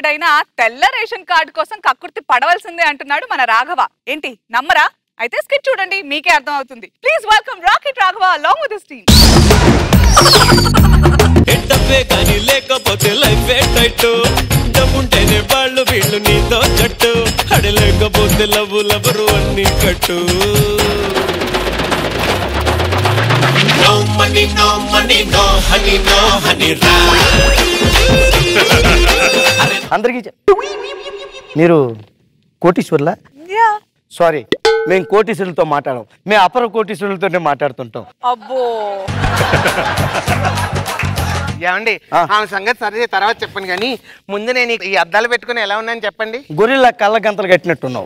ఎప్పుడైనా తెల్ల ration card కోసం కక్కుర్తి పడవలసిందే అంటున్నాడు మన రాఘవ. ఏంటి నమ్మరా? అయితే స్కిట్ చూడండి, మీకే అర్థం అవుతుంది. Please welcome rocket Raghava along with his team. ఎట్టవే కానీ లేకపోతే లైఫ్ ఎట్టట్టు డబ్బుంటేనే వాళ్ళు వీళ్ళు నీతో జట్టు అడలేకపోతే లవ్వులెవరు అన్ని కట్టు. No money, no money, no honey, no honey రా. అందరికీ మీరు కోటీశ్వర్లా? సారీ, మేము కోటీశ్వరులతో మాట్లాడం, మేము అపర కోటీశ్వరులతోనే మాట్లాడుతుంటాం. అబ్బో ఏమండి ఆమె సంగతి సరే తర్వాత చెప్పండి, కానీ ముందు నేను ఈ అద్దాలు పెట్టుకుని ఎలా ఉన్నాను చెప్పండి. గొర్రెల కళ్ళ గంతలు కట్టినట్టున్నావు.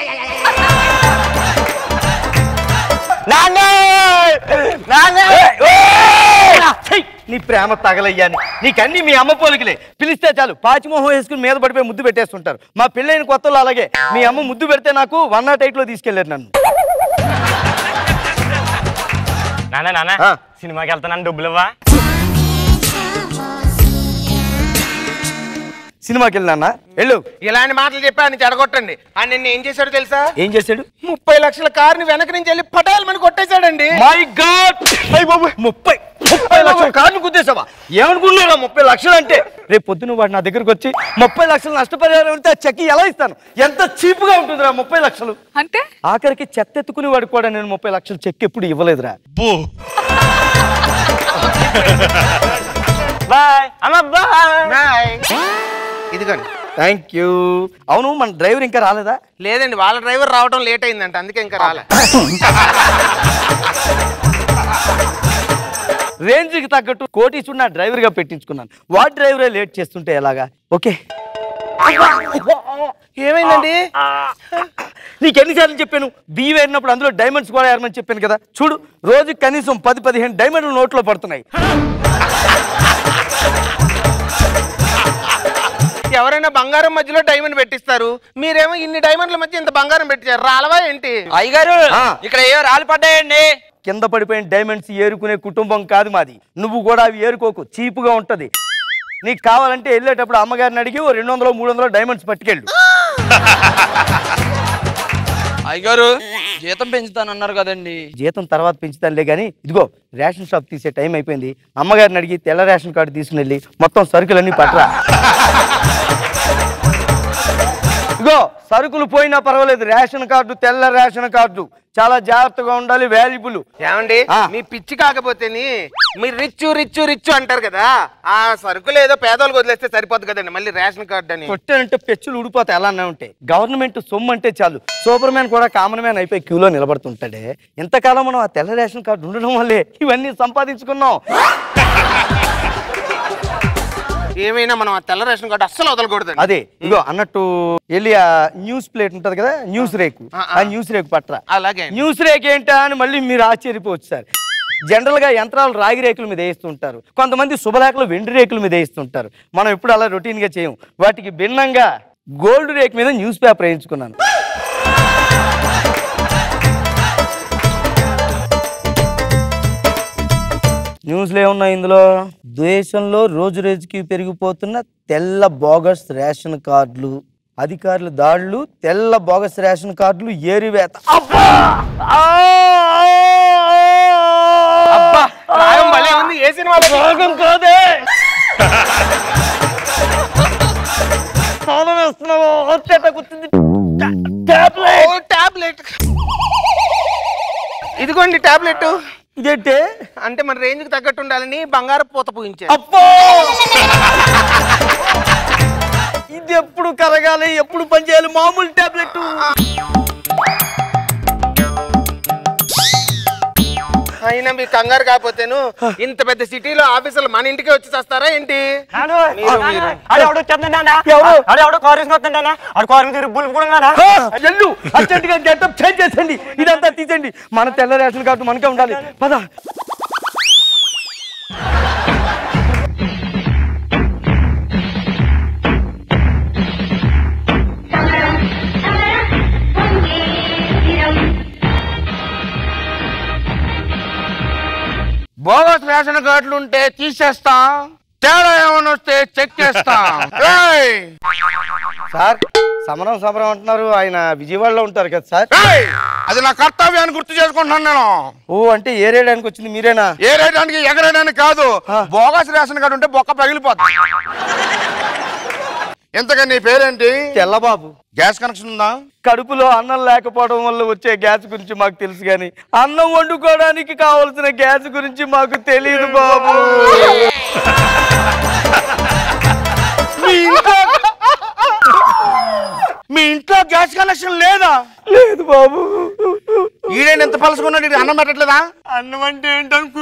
నీ ప్రేమ తగలయ్యాని, నీకన్నీ మీ అమ్మ పోలికలే. పిలిస్తే చాలు పాచిమోహం వేసుకుని మీద పడిపోయి ముద్దు పెట్టేస్తుంటారు. మా పెళ్ళైన కొత్తలో అలాగే మీ అమ్మ ముద్దు పెడితే నాకు 108 లో తీసుకెళ్లారు నన్ను. నాన్న సినిమాకి వెళ్తాను, డబ్బులు ఇవ్వా? సినిమాకి వెళ్ళినా వెళ్ళు. ఇలాంటి మాటలు చెప్పి ఆయన చెడగొట్టండి. ఆయన నిన్న ఏం చేశాడు తెలుసా? ఏం చేశాడు? 30 లక్షల కారుని వెనక నుంచి వెళ్ళి పటాలు మనకి కొట్టేశాడండి. మై గాడ్, 30 లక్షల కార్లు గుద్దేశావా? ఏమనుకున్నారా 30 లక్షలు అంటే? రేపు పొద్దున వాడు నా దగ్గరకు వచ్చి 30 లక్షలు నష్టపరిహారం అంటే ఆ చెక్ ఎలా ఇస్తాను? ఎంత చీప్ గా ఉంటుందిరా 30 లక్షలు అంటే? ఆఖరికి చెత్త ఎత్తుకుని వాడు కూడా నేను 30 లక్షలు చెక్ ఎప్పుడు ఇవ్వలేదురా. బాయ్ అమ్మ, బాయ్. ఇదిగోండి. Thank you. అవును, మన డ్రైవర్ ఇంకా రాలేదా? లేదండి, వాళ్ళ డ్రైవర్ రావడం లేట్ అయిందంట, అందుకే ఇంకా రాలే. రేంజ్ కి తగ్గట్టు కోటీశ్వరుడు నా డ్రైవర్ గా పెట్టించుకున్నాను. వాడు డ్రైవరే లేట్ చేస్తుంటే ఎలాగా? ఓకే. ఏమైందండి? నీకు ఎన్నిసార్లు చెప్పాను బియ్యం వేరినప్పుడు అందులో డైమండ్స్ కూడా ఏరమని చెప్పాను కదా. చూడు, రోజు కనీసం 10-15 డైమండ్లు నోట్లో పడుతున్నాయి. ఎవరైనా బంగారం మధ్యలో డైమండ్ పెట్టిస్తారు, మీరేమో ఇన్ని డైమండ్ల మధ్య ఇంత బంగారం పెట్టించారు. రాలవా ఏంటి? అయ్యగారు ఇక్కడ ఏవో రాళ్ళు పడ్డాయండి. కింద పడిపోయిన డైమండ్స్ ఏరుకునే కుటుంబం కాదు మాది. నువ్వు కూడా అవి ఏరుకోకు, చీపుగా ఉంటది. నీకు కావాలంటే వెళ్ళేటప్పుడు అమ్మగారిని అడిగి 200-300 డైమండ్స్ పట్టుకెళ్ళు. అయ్యగారు జీతం పెంచుతానన్నారు కదండి. జీతం తర్వాత పెంచుతానులే గానీ, ఇదిగో రేషన్ షాప్ తీసే టైం అయిపోయింది. అమ్మగారిని అడిగి తెల్ల రేషన్ కార్డు తీసుకుని వెళ్ళి మొత్తం సరుకులన్నీ పట్టరా. ఇదిగో సరుకులు పోయినా పర్వాలేదు, రేషన్ కార్డు, తెల్ల రేషన్ కార్డు చాలా జాగ్రత్తగా ఉండాలి, వాల్యుబుల్. ఏమండి మీ పిచ్చి కాకపోతేని మీరు రిచ్ అంటారు కదా, ఆ సరుకులు ఏదో పేదోళ్ళకి వదిలేస్తే సరిపోదు కదండి, మళ్ళీ రేషన్ కార్డు అని కొట్టానంటే పెచ్చులు ఊడిపోతాయి. ఎలా ఉంటాయి. గవర్నమెంట్ సొమ్ము అంటే చాలు, సూపర్ మ్యాన్ కూడా కామన్ మ్యాన్ అయిపోయి క్యూలో నిలబడుతుంటాడే. ఇంతకాలం మనం ఆ తెల్ల రేషన్ కార్డు ఉండడం వల్లే ఇవన్నీ సంపాదించుకున్నాం. ఏమైనా మనం ఆ తెల్ల రేషన్ కార్డు అస్సలు వదలకూడదు. అదే ఇగో అన్నట్టు వెళ్ళి ఆ న్యూస్ ప్లేట్ ఉంటది కదా, న్యూస్ రేకు, ఆ న్యూస్ రేకు పట్టరా. అలాగే. న్యూస్ రేక్ ఏంటా అని మళ్ళీ మీరు ఆశ్చర్యపోవచ్చు సార్. జనరల్ గా యంత్రాలు రాగి రేకుల మీద వేస్తుంటారు, కొంతమంది శుభలేఖలు వెండి రేకుల మీద వేస్తుంటారు. మనం ఎప్పుడు అలా రొటీన్ గా చేయం. వాటికి భిన్నంగా గోల్డ్ రేక్ మీద న్యూస్ పేపర్ వేయించుకున్నాను. న్యూస్లో ఏమున్నాయి ఇందులో? దేశంలో రోజు రోజుకి పెరిగిపోతున్న తెల్ల బోగస్ రేషన్ కార్డులు, అధికారుల దాడులు, తెల్ల బోగస్ రేషన్ కార్డులు ఏరివేత. ఏ సినిమాలో కాదే టాబ్లెట్. ఇదిగోండి టాబ్లెట్. ఇదేంటే? అంటే మన రేంజ్ కి తగ్గట్టు ఉండాలని బంగారు పూత పూయించారు. అప్పో, ఇది ఎప్పుడు కరగాలి, ఎప్పుడు పనిచేయాలి? మామూలు టాబ్లెట్. అయినా మీ కంగారు కాకపోతేను ఇంత పెద్ద సిటీలో ఆఫీసులు మన ఇంటికి వచ్చి చేస్తారా ఏంటి? అర్జెంటుగా గెటప్ చేంజ్ చేసండి, ఇదంతా తీసండి. మన తెల్ల రేషన్ కార్డు మనకే ఉండాలి. పద. బోగస్ రేషన్ కార్డులు ఉంటే తీసేస్తాం, తేడా ఏమైనా వస్తే చెక్ చేస్తాం. సార్ సమరం సమరం అంటున్నారు, ఆయన విజయవాడలో ఉంటారు కదా సార్. అది నా కర్తవ్యాన్ని గుర్తు చేసుకుంటున్నాను నేను. ఓ అంటే ఏరేయడానికి వచ్చింది మీరేనా? ఏరేయడానికి ఎగరేయడానికి కాదు, బోగస్ రేషన్ కార్డు ఉంటే బొక్క పగిలిపోతుంది. ఎంతకని నీ పేరేంటి? తెల్లబాబు. గ్యాస్ కనెక్షన్ ఉందా? కడుపులో అన్నం లేకపోవడం వల్ల వచ్చే గ్యాస్ గురించి మాకు తెలుసు కానీ అన్నం వండుకోవడానికి కావలసిన గ్యాస్ గురించి మాకు తెలియదు బాబు. మీ ఇంట్లో గ్యాస్ కనెక్షన్ లేదా? లేదు బాబు. ఈడేంటి ఎంత పలుసుకున్నాడు, అన్నం పెట్టట్లేదా? అన్నం అంటే ఏంటనుకో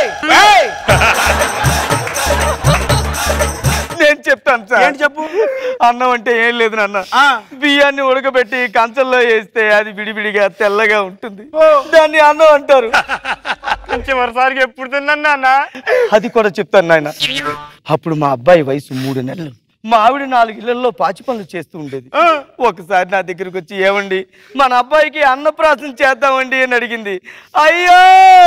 నేను చెప్తాను సార్. ఏంటి చెప్పు. అన్నం అంటే ఏం లేదు నాన్న, బియ్యాన్ని ఉడకబెట్టి కంచంలో వేస్తే అది విడివిడిగా తెల్లగా ఉంటుంది, దాన్ని అన్నం అంటారు. చివరిసారికి ఎప్పుడు తిన్నాను నాన్న? అది కూడా చెప్తాను నాయన. అప్పుడు మా అబ్బాయి వయసు 3 నెలలు. మా ఆవిడ 4 ఇళ్లలో పాచి పనులు చేస్తూ ఉండేది. ఒకసారి నా దగ్గరకు వచ్చి, ఏమండి మన అబ్బాయికి అన్నప్రాసం చేద్దామండి అని అడిగింది. అయ్యో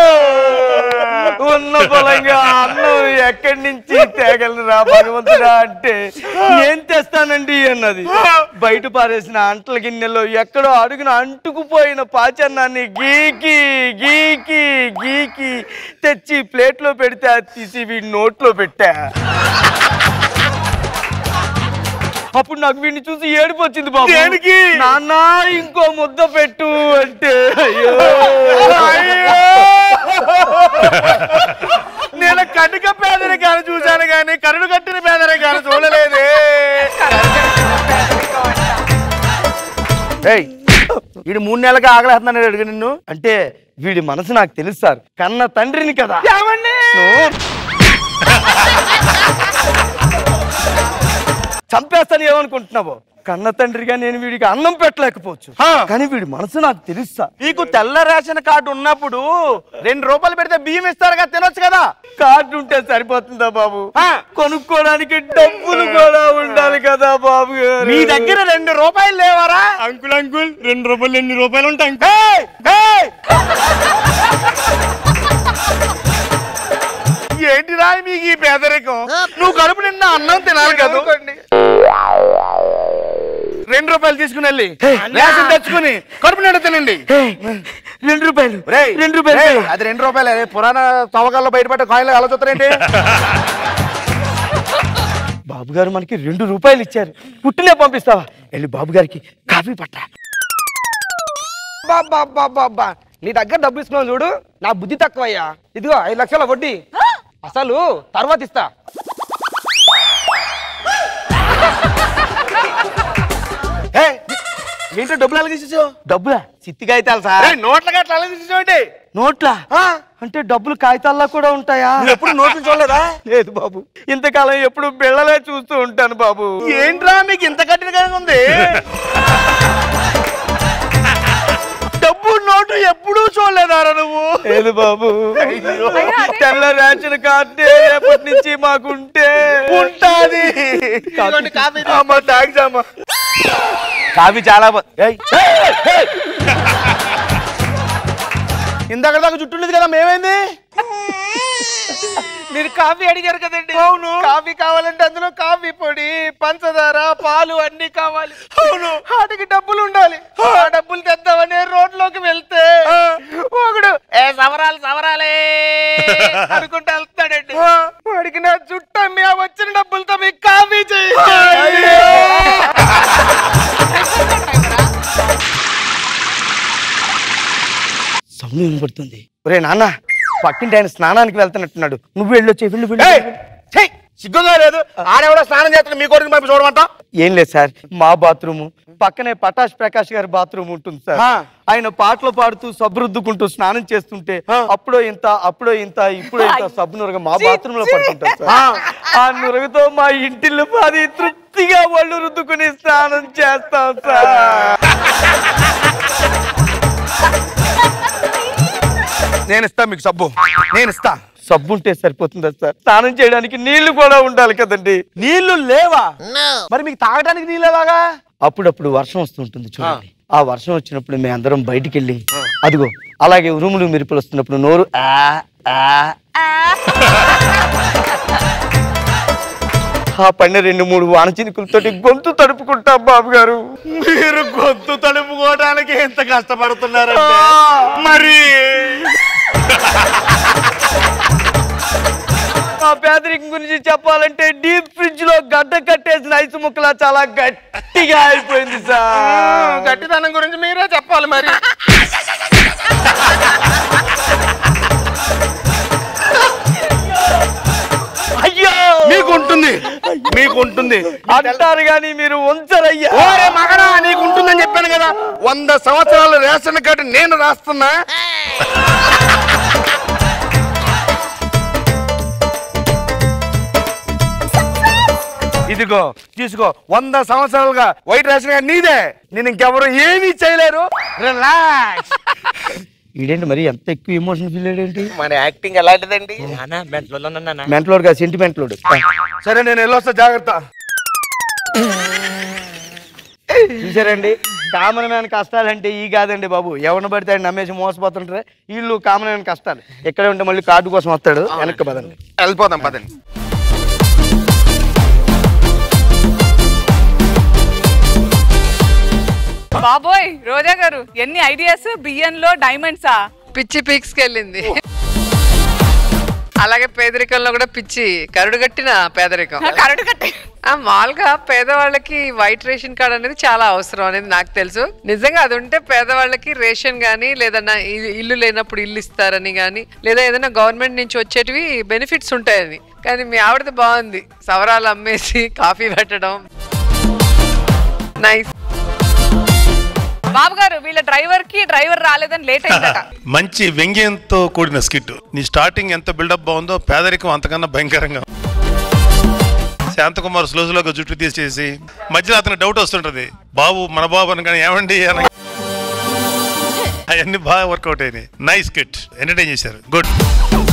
ఉన్న పొలంగా అన్నం ఎక్కడి నుంచి తేగలను రా భగవంతుడా అంటే, నేను తెస్తానండి అన్నది. బయట పారేసిన అంటల గిన్నెలో ఎక్కడో అడుగున అంటుకుపోయిన పాచన్నాన్ని గీకి గీకి గీకి తెచ్చి ప్లేట్లో పెడితే అది తీసి వీడి నోట్లో పెట్టా. అప్పుడు నాకు వీడిని చూసి ఏడుపు వచ్చింది బాబు. దేనికి? నాన్న ఇంకో ముద్ద పెట్టు అంటే. నేను కటిక పేదరికాన్ని చూశాను కానీ కరుడు కట్టిన పేదరికాన్ని చూడలేదే. వీడు 3 నెలలుగా ఆగలేస్తున్నాను అడిగి నిన్ను. అంటే వీడి మనసు నాకు తెలుసు సార్, కన్న తండ్రిని కదా. చంపేస్తాను ఏమనుకుంటున్నావో, కన్న తండ్రిగా నేను వీడికి అన్నం పెట్టలేకపోవచ్చు, కానీ వీడి మనసు నాకు తెలుస్తా. నీకు తెల్ల రేషన్ కార్డు ఉన్నప్పుడు 2 రూపాయలు పెడితే బియ్యం ఇస్తారుగా, తినొచ్చు కదా. కార్డు ఉంటే సరిపోతుందా బాబు? కొనుక్కోడానికి డబ్బులు కూడా ఉండాలి కదా బాబు. మీ దగ్గర 2 రూపాయలు లేవారా? అంకుల్ 2 రూపాయలు ఎన్ని రూపాయలు ఉంటాయి? ఏంటి రా మీకు ఈ పేదరికం? నువ్వు కడుపు నిన్న అన్నం తినాలి కదా. 2 రూపాయలు తీసుకుని వెళ్ళి రేషన్ తెచ్చుకుని కడుపు నిండా తినండి. 2 రూపాయలు. 2 రూపాయలు అది 2 రూపాయలు. పురాణ తవ్వకాల్లో బయటపడ్డ కాయిన్లు ఎలా చూస్తారేంటి? బాబు గారు మనకి 2 రూపాయలు ఇచ్చారు, పుట్టినే పంపిస్తావా? వెళ్ళి బాబు గారికి కాఫీ పట్టా. బాబా నీ దగ్గర డబ్బు ఇస్తున్నావు చూడు, నా బుద్ధి తక్కువయ్యా. ఇదిగో 5 లక్షల వడ్డీ, అసలు తర్వాత ఇస్తా. ఏంటో డబ్బులు అలాగే తీసేసావు? డబ్బులా? చిత్తి కాగితాలు సార్. నోట్లకి అట్లా అలాగే తీసేసావండి. నోట్లా? అంటే డబ్బులు కాగితాల్లో కూడా ఉంటాయా? ఎప్పుడు నోట్లు చూడలేదా? లేదు బాబు, ఇంతకాలం ఎప్పుడు బిళ్ళలే చూస్తూ ఉంటాను బాబు. ఏంట్రా మీకు ఇంత కఠినంగా ఉంది? డబ్బు నోటు ఎప్పుడూ చూడలేదారా నువ్వు? లేదు బాబు. తెల్ల రేషన్ కార్డు రేపటి నుంచి మాకుంటే ఉంటాది. థ్యాంక్స్ అమ్మా. కాఫీ చాలా ఇందాక దాకా జుట్టు ఉండేది కదా, మేమైంది? మీరు కాఫీ అడిగారు కదండి. అవును. కాఫీ కావాలంటే అందులో కాఫీ పొడి, పంచదార, పాలు అన్ని కావాలి. అవును. వాటికి డబ్బులు ఉండాలి. ఆ డబ్బులు తెద్దామని రోడ్లోకి వెళ్తే ఒకడు సవరాలే అనుకుంటూ వెళ్తాడండి. వాడికి నా జుట్టు అమ్మి ఆ వచ్చిన డబ్బులతో మీకు కాఫీ చేయాలి. సౌండ్ వినపడుతుంది. ఒరే నాన్న, పక్కింటి ఆయన స్నానానికి వెళ్తున్నట్టున్నాడు, నువ్వు వెళ్ళొచ్చే. వెళ్ళు. సిగ్గుగా లేదు? ఆడెవడో స్నానం చేస్తాను, మీ కొడుకు పంపి చూడమంటా? ఏం లేదు సార్, మా బాత్రూమ్ పక్కనే పటాష్ ప్రకాష్ గారి బాత్రూమ్ ఉంటుంది సార్. ఆయన పాటలు పాడుతూ సబ్బురుద్దుకుంటూ స్నానం చేస్తుంటే అప్పుడో ఇంత ఇప్పుడో ఇంత సబ్బు నురగ మా బాత్రూమ్ లో పడుతుంటారు సార్. ఆ నురగతో మా ఇంటిల్లు పాది తృప్తిగా ఒళ్ళు రుద్దుకుని స్నానం చేస్తాం సార్. నేను ఇస్తా మీకు సబ్బు, నేను ఇస్తా. సబ్బు ఉంటే సరిపోతుందా సార్? స్నానం చేయడానికి నీళ్లు కూడా ఉండాలి కదండి. నీళ్లు లేవా? మరి మీకు తాగడానికి నీళ్ళు ఎలాగా? అప్పుడప్పుడు వర్షం వస్తుంటుంది చూడండి. ఆ వర్షం వచ్చినప్పుడు మేము అందరం బయటికి వెళ్ళి అదిగో అలాగే ఉరుములు మెరుపులు వస్తున్నప్పుడు నోరు ఆ పైన 2-3 వాన చినుకులతోటి గొంతు తడుపుకుంటాం బాబు గారు. మీరు గొంతు తడుపుకోవడానికి ఎంత కష్టపడుతున్నారంటే మరి ఆ పేదరికం గురించి చెప్పాలంటే డీప్ ఫ్రిడ్జ్ లో గడ్డ కట్టేసిన ఐసు ముక్కలా చాలా గట్టిగా అయిపోయింది సార్. గట్టిదనం గురించి మీరే చెప్పాలి మరి. అయ్యో మీకుంటుంది అంటారు కానీ మీరు ఉంచరయ్యా. ఓరే మగనా నీకుంటుందని చెప్పాను కదా. 100 సంవత్సరాల రేషన్ కార్డు నేను రాస్తున్నా. ఇదిగో తీసుకో. 100 సంవత్సరాలుగా వైట్ రేషన్ కార్డు నీదే. నేను ఇంకెవరు ఏమీ చేయలేరు. రిలాక్స్. ఇదేంటి మరి ఎంత ఎక్కువ ఎమోషన్ ఫీల్ అయ్యేంటి? మన యాక్టింగ్ ఎలాంటిదండి? మెంటలోడు కాదు, సెంటిమెంటలోడు. సరే నేను వెళ్ళొస్తా, జాగ్రత్త. చూసారండి, కామన్ మ్యాన్ కష్టాలంటే ఈ కాదండి బాబు. ఎవరిని పడితే ఆయన నమ్మేసి మోసపోతుంటారే వీళ్ళు కామన్ మ్యాన్ కష్టాలు. ఎక్కడ ఉంటే మళ్ళీ కార్డు కోసం వస్తాడు. వెనక్కి పదండి, వెళ్ళిపోదాం పదండి. బాబోయ్ రోజా గారు ఎన్ని ఐడియాస్. బియ్యంలో డైమండ్సా? పిచ్చి పీక్స్కి వెళ్ళింది. అలాగే పేదరికంలో కూడా పిచ్చి కరుడుగట్టిన పేదరికం. కరెక్ట్ కట్టి మామూలుగా పేదవాళ్ళకి వైట్ రేషన్ కార్డ్ అనేది చాలా అవసరం అనేది నాకు తెలుసు. నిజంగా అది ఉంటే పేదవాళ్ళకి రేషన్ గానీ లేదన్నా ఇల్లు లేనప్పుడు ఇల్లు ఇస్తారని గానీ లేదా ఏదైనా గవర్నమెంట్ నుంచి వచ్చేటివి బెనిఫిట్స్ ఉంటాయని. కానీ మీ ఆవిడది బాగుంది, సవరాలు అమ్మేసి కాఫీ పెట్టడం. నైస్. బాబు గారు వీళ్ళ డ్రైవర్ రాలేదని లేట్ అయిందట. మంచి వ్యంగ్యంతో కూడిన స్కిట్. నీ స్టార్టింగ్ ఎంత బిల్డప్ బాగుందో పేదరికం అంతకన్నా భయంకరంగా. శాంతకుమార్ స్లోగా జుట్టు తీసేసి మధ్యలో అతనికి డౌట్ వస్తుంటది, బాబు మన బాబు అని కానీ ఏమండి అని. అవన్నీ బాగా వర్కౌట్ అయినాయి. నైస్ స్కిట్, ఎంటర్టైన్ చేశారు. గుడ్.